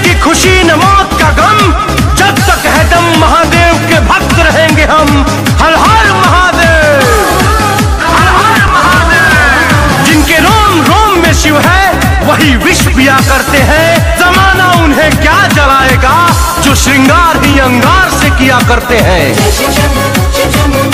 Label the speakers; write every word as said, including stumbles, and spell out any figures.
Speaker 1: की खुशी न मौत का गम, जब तक है दम महादेव के भक्त रहेंगे हम। हर हर महादेव, हर हर महादेव। जिनके रोम रोम में शिव है वही विष पिया करते हैं। जमाना उन्हें क्या जलाएगा जो श्रृंगार ही अंगार से किया करते हैं।